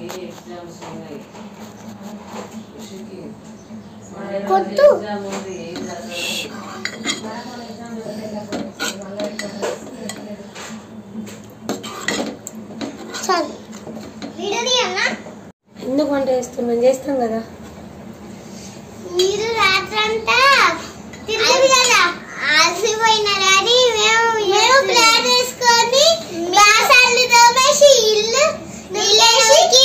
కొట్టు చాలు ఎందుకు వంట చేస్తున్నాం చేస్తాం కదా మీరు రాత్రంతా తిరిగి కదా ఆసిపోయిన డాడీ మేము ప్లాన్ వేసుకొని గ్లాసాలు తోమేసి ఇల్లు నీళ్ళేసి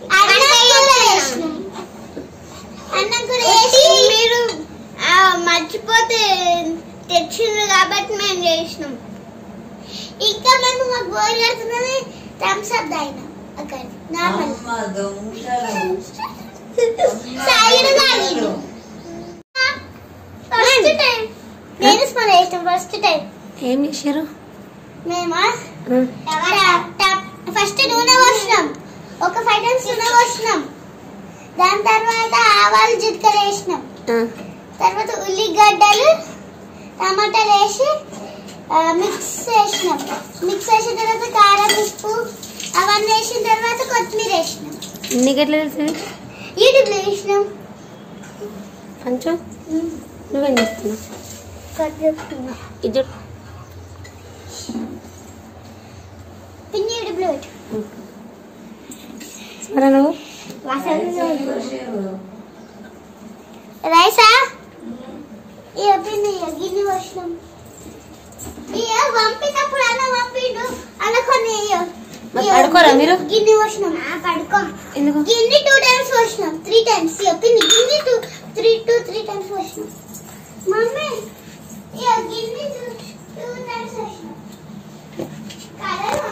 అన్నం కూర వేసి మీరు మర్చిపోతే తెచ్చిండ్రు కాబట్టి మేము చేసినాం ఇంకా మేము మాకు బోర్ కడుతున్నది థమ్స్ అప్ తాగినాం అక్కడ నార్మల్ ఫస్ట్ టైం ఏం చేశారు మేము ఫస్ట్ నూనె పోసినాం ఒక 5 times నూనె పోసినాం దాని తర్వాత ఆవాలు జీలకర్ర వేసినాం తర్వాత ఉల్లిగడ్డలు టమాటాలు వేసి మిక్స్ చేసినాం మిక్స్ చేసిన తర్వాత కారం ఉప్పు అవన్నీ వేసిన తర్వాత కొత్తిమీర వేసినాం నీకు ఎట్లా తెలుసు యూట్యూబ్లో వేసినాం కొంచెం నువ్వేం చేస్తున్నావు చెప్తున్నా ఇది పిన్ని యూట్యూబ్లో పెట్టు స్మరణ రైసా ఇక పిన్ని గిన్నె పోసినాం ఇక పంపినప్పుడు అన్న పంపిండు అన్న కొన్ని పడుకోరా మీరు గిన్నె పోసినాం పడుకో ఎందుకు గిన్నె 2 times పోసినాం 3 times ఇక పిన్ని గిన్నె 3 times పోసినాం మమ్మీ ఇక గిన్నె 2 times పోసినాం కలర్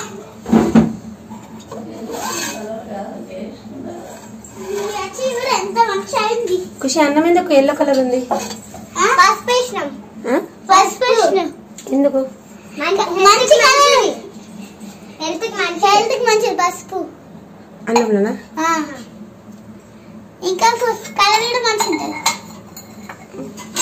ఎంత మంచి అయింది ఖుషి అన్నం ఎందుకు ఎల్లో కలర్ ఉంది పసుపు వేసినాం ఎందుకు మంచి కలర్ హెల్త్ కి మంచిది పసుపు అన్నంలోనా ఇంకా కలర్ కూడా మంచి ఉంటుంది